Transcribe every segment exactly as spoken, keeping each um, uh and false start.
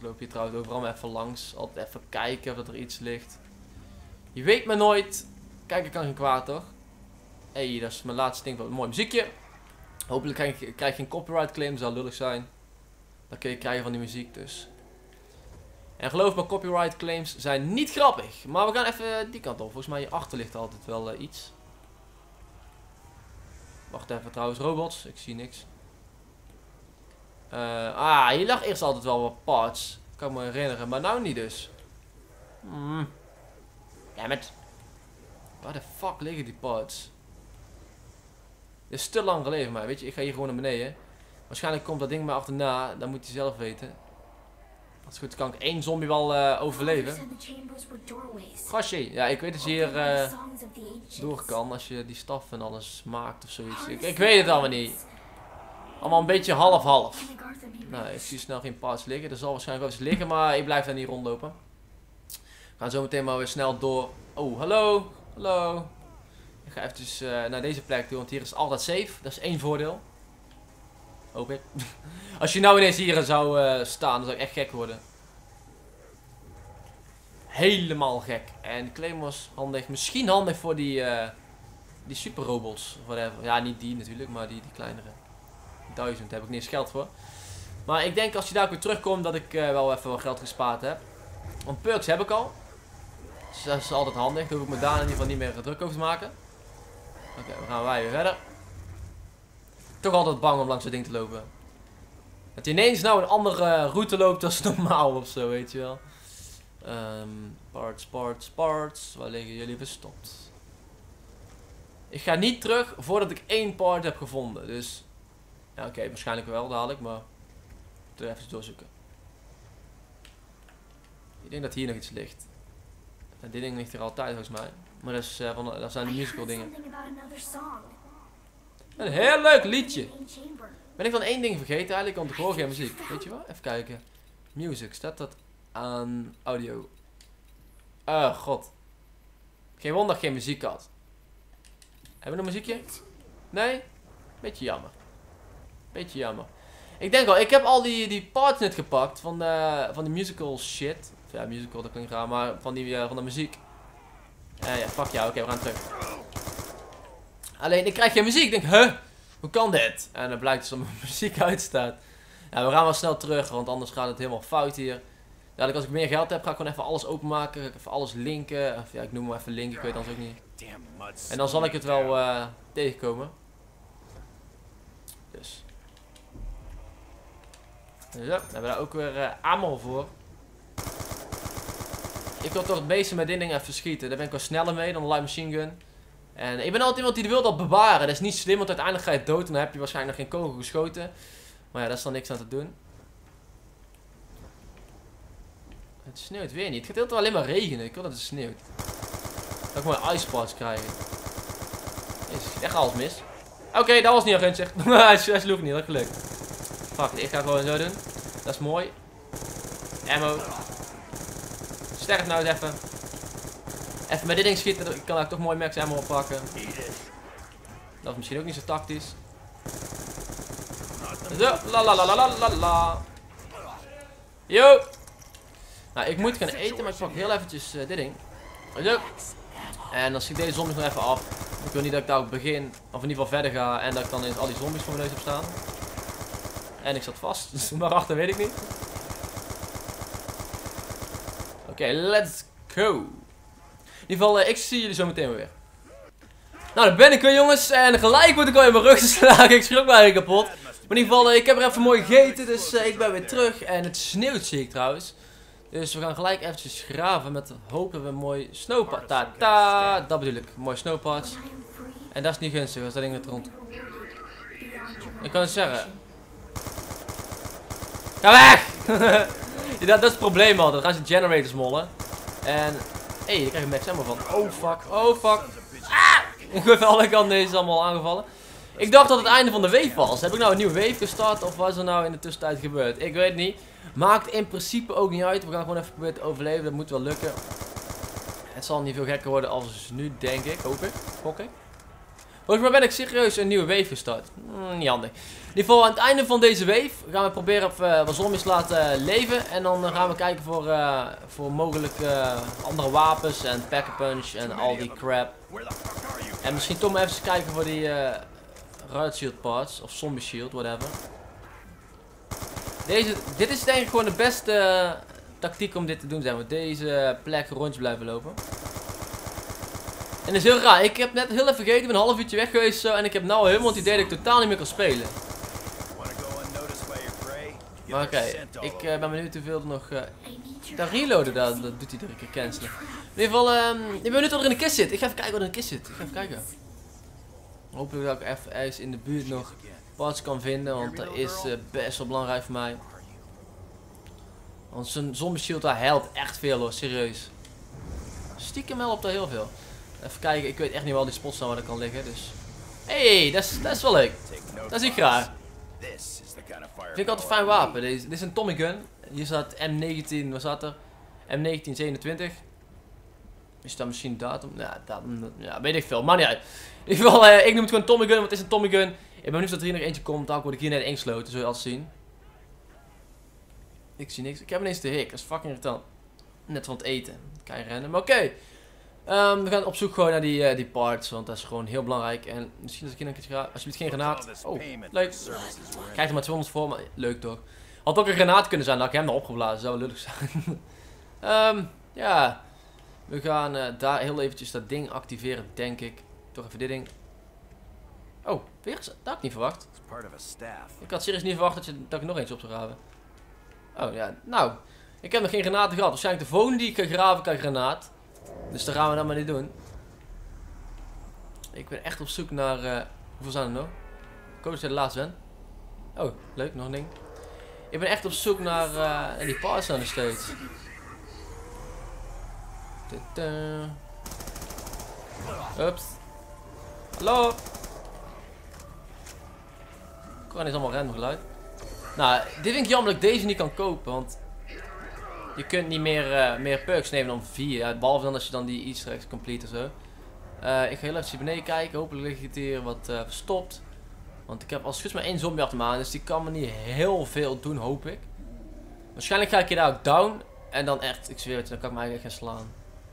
loop hier trouwens overal maar even langs. Altijd even kijken of er iets ligt. Je weet maar nooit. Kijken kan geen kwaad, toch? Hé, hey, dat is mijn laatste ding. Wat een mooi muziekje. Hopelijk krijg je, krijg je een copyright claim. Zou lullig zijn. Dat kun je krijgen van die muziek dus. En geloof me, copyright claims zijn niet grappig. Maar we gaan even die kant op. Volgens mij hierachter ligt altijd wel uh, iets. Wacht even trouwens, robots. Ik zie niks. Uh, ah, hier lag eerst altijd wel wat parts. Kan ik me herinneren, maar nou niet dus. Hmm. Ja, met... Waar de fuck liggen die parts? Dit is te lang geleden, maar weet je, ik ga hier gewoon naar beneden. Waarschijnlijk komt dat ding maar achterna, dat moet hij zelf weten. Als het goed is, kan ik één zombie wel uh, overleven. Gastje, ja, ik weet dat je hier uh, door kan als je die staf en alles maakt of zoiets. Ik, ik weet het allemaal niet. Allemaal een beetje half-half. Nou, ik zie snel geen parts liggen. Er zal waarschijnlijk wel eens liggen, maar ik blijf daar niet rondlopen. We gaan zo meteen maar weer snel door. Oh, hallo. Hallo. Ik ga eventjes uh, naar deze plek toe, want hier is het altijd safe. Dat is één voordeel. Hoop ik. Als je nou ineens hier zou uh, staan, dan zou ik echt gek worden. Helemaal gek. En claim was handig. Misschien handig voor die, uh, die super robots. Whatever. Ja, niet die natuurlijk, maar die, die kleinere. Duizend heb ik niet eens geld voor. Maar ik denk als je daar ook weer terugkomt dat ik uh, wel even wat geld gespaard heb. Want perks heb ik al. Dus dat is altijd handig. Daar hoef ik me daar in ieder geval niet meer druk over te maken. Oké, okay, dan gaan wij weer verder. Toch altijd bang om langs dat ding te lopen. Dat je ineens nou een andere route loopt dan normaal of zo, weet je wel. Um, parts, parts, parts. Waar liggen jullie verstopt? Ik ga niet terug voordat ik één part heb gevonden. Dus, ja oké, okay, waarschijnlijk wel dadelijk, maar toch even doorzoeken. Ik denk dat hier nog iets ligt. En dit ding ligt hier altijd volgens mij. Maar dat, is, uh, van, dat zijn de musical dingen. Een heel leuk liedje. Ben ik dan één ding vergeten eigenlijk? Want ik hoor geen muziek. Weet je wel? Even kijken. Music. Staat dat aan audio? Oh god. Geen wonder dat ik geen muziek had. Hebben we een muziekje? Nee? Beetje jammer. Beetje jammer. Ik denk al, ik heb al die, die parts net gepakt van de, van de musical shit. Of ja, musical, dat klinkt raar, maar van, die, uh, van de muziek. Uh, ja, fuck jou. Oké, okay, we gaan terug. Alleen, ik krijg geen muziek. Ik denk, huh? Hoe kan dit? En dan blijkt dus dat mijn muziek uitstaat. Ja, we gaan wel snel terug, want anders gaat het helemaal fout hier. Ja, als ik meer geld heb, ga ik gewoon even alles openmaken. Ga ik even alles linken. Of ja, ik noem hem even linken, ik weet anders ook niet. En dan zal ik het wel uh, tegenkomen. Dus. Zo, dan hebben we daar ook weer uh, ammo voor. Ik wil toch het meeste met dit ding even schieten. Daar ben ik wel sneller mee dan een light machine gun. En ik ben altijd iemand die wil dat bewaren. Dat is niet slim, want uiteindelijk ga je dood en dan heb je waarschijnlijk nog geen kogel geschoten. Maar ja, daar is dan niks aan te doen. Het sneeuwt weer niet. Het gaat heel tijd alleen maar regenen. Ik wil dat het sneeuwt. Dat ik maar ice parts krijgen. Is echt alles mis. Oké, okay, dat was niet al gunstig. Hij sloeg niet, dat gelukt. Fuck, ik ga gewoon zo doen. Dat is mooi. Ammo. Sterf nou eens even. Even met dit ding schieten, dan kan ik toch mooi max ammo oppakken. Dat is misschien ook niet zo tactisch. Zo, la la la la la la la. Yo. Nou, ik moet gaan eten, maar ik pak heel eventjes uh, dit ding. Zo. En dan schiet deze zombies nog even af. Ik wil niet dat ik daar ook begin, of in ieder geval verder ga en dat ik dan eens al die zombies voor mijn neus heb staan. En ik zat vast, dus waarachter weet ik niet. Oké, okay, let's go. In ieder geval, uh, ik zie jullie zo meteen weer. Nou, daar ben ik weer jongens. En gelijk word ik al in mijn rug geslagen. Ik schrok me eigenlijk kapot. Maar in ieder geval, uh, ik heb er even mooi gegeten. Dus uh, ik ben weer terug. En het sneeuwt zie ik trouwens. Dus we gaan gelijk eventjes graven met hopen we een mooi snowpad. Ta ta, dat bedoel ik. Mooi snowpads. En dat is niet gunstig als dat ding het rond. Ik kan het zeggen. Ga weg! Ja, dat, dat is het probleem al. Dan gaan ze generators mollen. En... hé, hey, ik krijg een max ammo van. Oh fuck, oh fuck. Ah! Ik ben van alle kanten deze allemaal aangevallen. Ik dacht dat het einde van de wave was. Heb ik nou een nieuwe wave gestart of wat is er nou in de tussentijd gebeurd? Ik weet het niet. Maakt in principe ook niet uit. We gaan gewoon even proberen te overleven. Dat moet wel lukken. Het zal niet veel gekker worden als nu, denk ik. Hoop ik. Gok ik. Volgens mij ben ik serieus een nieuwe wave gestart. Mm, niet handig. In ieder geval aan het einde van deze wave gaan we proberen of we wat zombies laten leven. En dan gaan we kijken voor, uh, voor mogelijk uh, andere wapens en pack-a-punch en al die crap. En misschien toch maar even kijken voor die uh, riot shield parts of zombie shield, whatever. Deze, dit is denk ik gewoon de beste uh, tactiek om dit te doen, zeg maar. Deze plek rondjes blijven lopen. En dat is heel raar. Ik heb net heel even gegeten, ik ben een half uurtje weg geweest zo, en ik heb nou helemaal het idee dat ik totaal niet meer kan spelen. Maar oké, okay, ik uh, ben benieuwd hoeveel er nog... Uh, dat reloaden, dat, dat doet hij iedere keer cancelen. In ieder geval, um, ik ben benieuwd wat er in de kist zit. Ik ga even kijken wat er in de kist zit. Ik ga even kijken. Hopelijk dat ik even ergens in de buurt nog parts kan vinden, want dat is uh, best wel belangrijk voor mij. Want zo'n zombie shield daar helpt echt veel hoor, serieus. Stiekem helpt daar heel veel. Even kijken, ik weet echt niet waar die spots zijn waar dat kan liggen, dus... Hé, hey, dat is, dat is wel leuk. Dat zie ik graag. Vind ik altijd een fijn wapen. Deze, dit is een Tommy gun. Hier staat M negentien, wat staat er? M negentien zevenentwintig. Is dat misschien datum? Ja, datum, ja, weet ik veel. Maar niet uit. In ieder geval, uh, ik noem het gewoon Tommy gun, want het is een Tommy gun. Ik ben benieuwd dat er hier nog eentje komt. Dan word ik hier net ingesloten, zul je altijd zien. Ik zie niks. Ik heb ineens de hik, dat is fucking irritant. Net van het eten. Kan je rennen, maar oké. Okay. Um, we gaan op zoek gewoon naar die, uh, die parts, want dat is gewoon heel belangrijk. En misschien als ik hier een keertje ga, alsjeblieft geen granaat. Oh, leuk. Krijg er maar tweehonderd voor, maar leuk toch. Had ook een granaat kunnen zijn, dat ik hem nog opgeblazen, zou lullig zijn. um, ja, we gaan uh, daar heel eventjes dat ding activeren, denk ik. Toch even dit ding. Oh, weer? Dat had ik niet verwacht. Ik had serieus niet verwacht dat, je, dat ik nog eentje op zou graven. Oh ja, nou. Ik heb nog geen granaten gehad. Waarschijnlijk de volgende die ik ga graven, kan granaat. Dus dan gaan we dat maar niet doen. Ik ben echt op zoek naar... Uh, hoeveel zijn er nog? Ik hoop dat jij de laatste bent. Oh, leuk, nog een ding. Ik ben echt op zoek naar uh, die parts aan de steeds. Ups. Hallo. Gewoon is allemaal random geluid. Nou, dit vind ik jammer dat ik deze niet kan kopen, want... Je kunt niet meer, uh, meer perks nemen dan vier. Ja, behalve dan als je dan die easter eggs complete of zo. Uh, ik ga heel even hier beneden kijken. Hopelijk ligt het hier wat uh, verstopt. Want ik heb als het goed is maar één zombie achter me aan. Dus die kan me niet heel veel doen, hoop ik. Waarschijnlijk ga ik hier daar ook down. En dan echt, ik zweer het, dan kan ik me eigenlijk gaan slaan.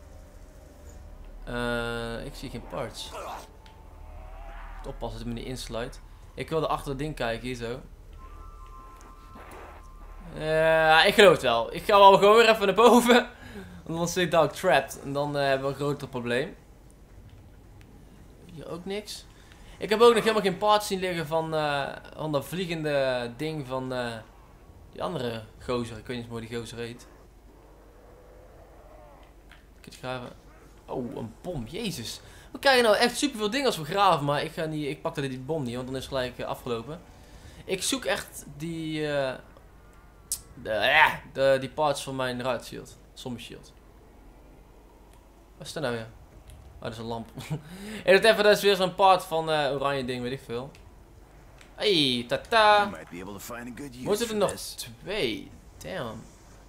Uh, ik zie geen parts. Moet oppassen dat het me niet insluit. Ik wilde achter het ding kijken, hier zo. Ja, uh, ik geloof het wel. Ik ga wel gewoon weer even naar boven. Want dan zit ik daar ook trapped. En dan uh, hebben we een groter probleem. Hier ook niks. Ik heb ook nog helemaal geen parts zien liggen van, uh, van dat vliegende ding van uh, die andere gozer. Ik weet niet hoe die gozer heet. Ik ga graven. Oh, een bom. Jezus. We krijgen nou echt superveel dingen als we graven. Maar ik, ga niet, ik pak die bom niet, want dan is het gelijk uh, afgelopen. Ik zoek echt die... Uh, De, ja, de, die parts van mijn riot shield. Zombie shield. Wat is dat nou weer? Oh, dat is een lamp. En het even, dat is weer zo'n part van uh, oranje ding, weet ik veel. Hey, tata. Moeten er nog twee? Damn.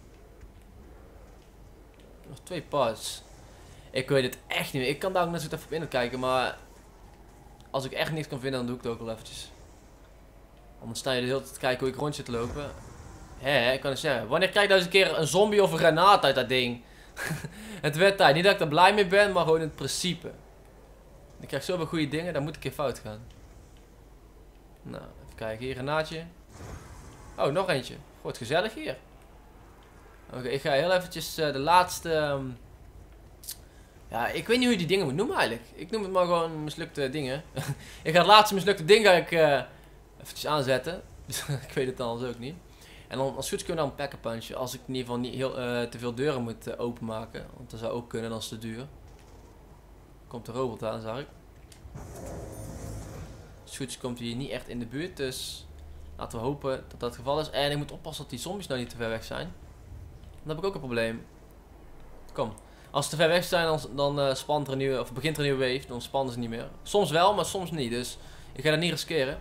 Nog twee parts. Ik weet het echt niet meer. Ik kan daar ook net zo even op in kijken, maar... Als ik echt niks kan vinden, dan doe ik het ook wel eventjes. Anders sta je de hele tijd te kijken hoe ik rond zit te lopen. Hé, ik kan het zeggen. Wanneer krijg je nou eens een keer een zombie of een granaat uit dat ding? Het werd tijd. Niet dat ik er blij mee ben, maar gewoon in het principe. Ik krijg zoveel goede dingen, dan moet ik een keer fout gaan. Nou, even kijken. Hier een granaatje. Oh, nog eentje. Wordt gezellig hier. Oké, okay, ik ga heel eventjes uh, de laatste... Um... Ja, ik weet niet hoe je die dingen moet noemen eigenlijk. Ik noem het maar gewoon mislukte dingen. Ik ga het laatste mislukte ding ga ik uh, eventjes aanzetten. Ik weet het dan anders ook niet. En dan als het goed kunnen we dan een pack-a-punch. Als ik in ieder geval niet heel, uh, te veel deuren moet uh, openmaken. Want dat zou ook kunnen, dan is het te duur. Komt de robot aan, zag ik. Als het goed is komt hij hier niet echt in de buurt. Dus laten we hopen dat dat het geval is. En ik moet oppassen dat die zombies nou niet te ver weg zijn. Dan heb ik ook een probleem. Kom. Als ze te ver weg zijn, dan, dan uh, spant er een nieuwe, of begint er een nieuwe wave. Dan spannen ze niet meer. Soms wel, maar soms niet. Dus ik ga dat niet riskeren.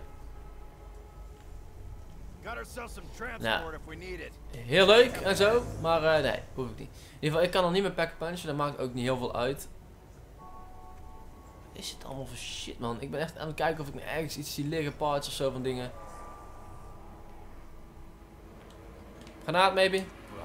Nou, heel leuk en zo, maar uh, nee, hoef ik niet. In ieder geval, ik kan nog niet meer pack punchen, dat maakt ook niet heel veel uit. is het allemaal voor shit, man? Ik ben echt aan het kijken of ik ergens iets zie liggen, parts of zo van dingen. Granaat, maybe?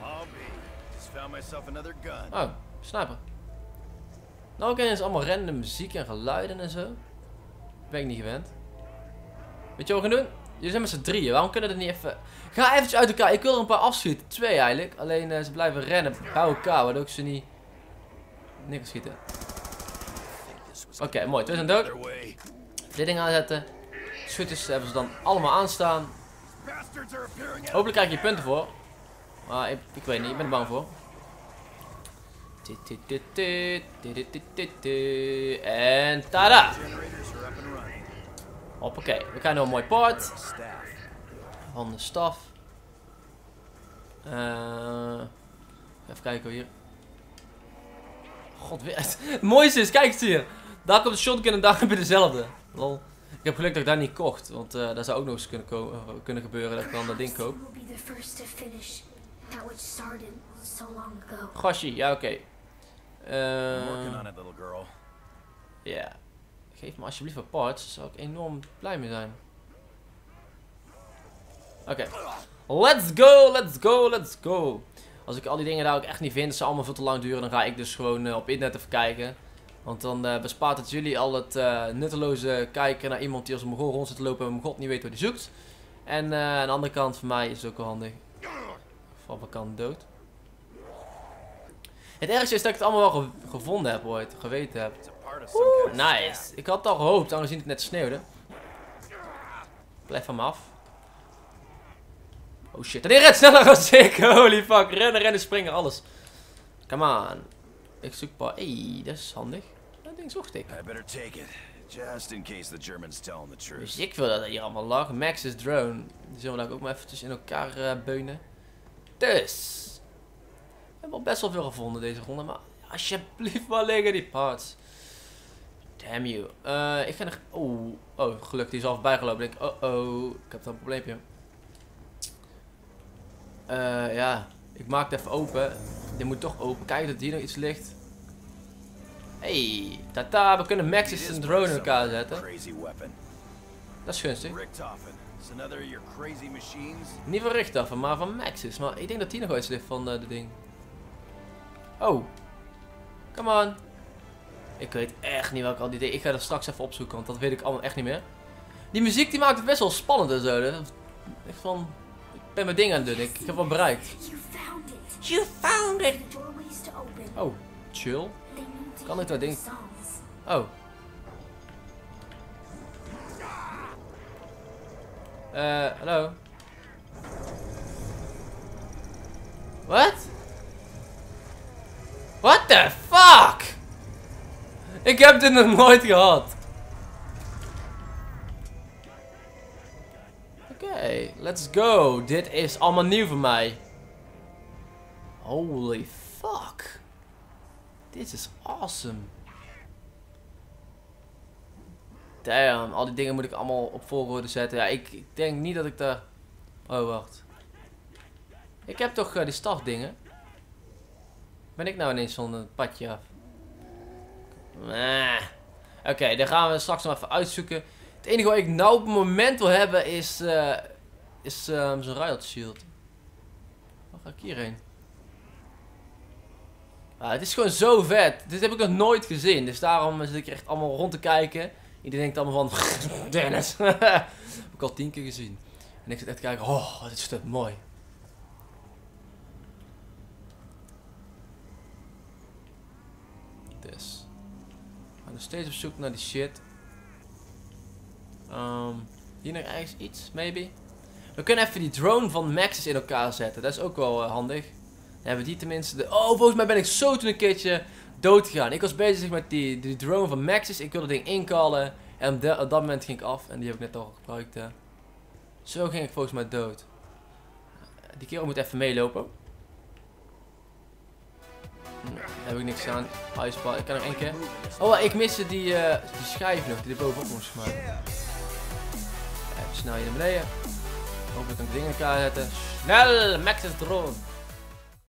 Oh, sniper. Nou, oké, is allemaal random muziek en geluiden en zo. Ben ik niet gewend. Weet je wat we gaan doen? Jullie zijn met z'n drieën. Waarom kunnen we dat niet even... Ga eventjes uit elkaar. Ik wil er een paar afschieten. Twee eigenlijk. Alleen uh, ze blijven rennen bij elkaar. Waardoor ik ze niet... Niet kan schieten. Oké, okay, mooi. Twee zijn dood. Dit ding aanzetten. Schutters hebben ze dan allemaal aanstaan. Hopelijk krijg je punten voor. Maar ik, ik weet niet. Ik ben er bang voor. En tada! Hoppakee. We krijgen nog een mooi part. Van de staf. Uh, even kijken hier. God, weer. Het mooiste is, kijk eens hier. Daar komt de shotgun en daar heb je dezelfde. Lol. Ik heb geluk dat ik daar niet kocht. Want uh, daar zou ook nog eens kunnen, uh, kunnen gebeuren dat ik dan dat ding koop. Goshi, ja oké. Okay. Uh, ja. Geef me alsjeblieft wat parts. Daar zou ik enorm blij mee zijn. Oké. Okay. Let's go, let's go, let's go. Als ik al die dingen daar ook echt niet vind, dat ze allemaal veel te lang duren, dan ga ik dus gewoon uh, op internet even kijken. Want dan uh, bespaart het jullie al het uh, nutteloze kijken naar iemand die als een mogol rond zit te lopen en mijn god niet weet waar hij zoekt. En uh, aan de andere kant, voor mij is het ook wel handig. Van wat kan dood. Het ergste is dat ik het allemaal wel ge gevonden heb ooit, geweten heb. Oeh, nice. Ik had het al gehoopt, aangezien het net sneeuwde. Blijf van me af. Oh shit, en die rent sneller als ik. Holy fuck, rennen, rennen, springen, alles. Come on. Ik zoek een paar. Hey, dat is handig. Dat ding zocht ik. Dus ik wil dat het hier allemaal lag. Max's drone. Die zullen we dan ook maar eventjes in elkaar uh, beunen. Dus. We hebben al best wel veel gevonden deze ronde. Maar alsjeblieft maar liggen die parts. Damn you. Uh, ik ga nog... Oh, oh, gelukkig die is al voorbij gelopen. Ik denk, oh oh, ik heb dan een probleempje. Uh, ja, ik maak het even open. Dit moet toch open. Kijk dat hier nog iets ligt. Hey, tata, we kunnen Max's en drone in elkaar zetten. Dat is gunstig. Niet van Richthofen, maar van Max's. Maar ik denk dat hier nog iets ligt van uh, de ding. Oh. Come on. Ik weet echt niet welke al die dingen. Ik ga er straks even opzoeken, want dat weet ik allemaal echt niet meer. Die muziek die maakt het best wel spannend en zo. Echt van... Ik ben mijn ding aan het doen. Ik, ik heb wat bereikt. You found it! Oh, chill. Kan ik dat ding... Oh. Eh, uh, hallo? What? What the fuck? Ik heb dit nog nooit gehad. Oké, okay, let's go. Dit is allemaal nieuw voor mij. Holy fuck. Dit is awesome. Damn, al die dingen moet ik allemaal op volgorde zetten. Ja, ik, ik denk niet dat ik daar... Oh, wacht. Ik heb toch uh, die stafdingen. Ben ik nou ineens van het padje af? Nah. Oké, okay, dan gaan we straks nog even uitzoeken. Het enige wat ik nou op het moment wil hebben is... Uh, is uh, zo'n riot shield. Waar ga ik hierheen? Ah, het is gewoon zo vet. Dit heb ik nog nooit gezien. Dus daarom zit ik echt allemaal rond te kijken. Iedereen denkt allemaal van... Dennis. Heb ik al tien keer gezien. En ik zit echt te kijken. Oh, dit is dit mooi. Dus. We gaan nog steeds op zoek naar die shit. Um, hier nog ergens iets, maybe. We kunnen even die drone van Max's in elkaar zetten. Dat is ook wel uh, handig. Dan hebben we die tenminste. De... Oh, volgens mij ben ik zo toen een keertje dood gegaan. Ik was bezig met die, die drone van Max's. Ik wilde het ding inkallen. En op, de, op dat moment ging ik af. En die heb ik net al gebruikt. Uh. Zo ging ik volgens mij dood. Die kerel moet even meelopen. Hm, daar heb ik niks aan. Iceball. Ik kan nog één keer. Oh, ik miste die, uh, die schijf nog. Die er bovenop moest maken. Even snel hier naar beneden. Hopelijk kan ik dingen in elkaar zetten. Snel! Max's drone.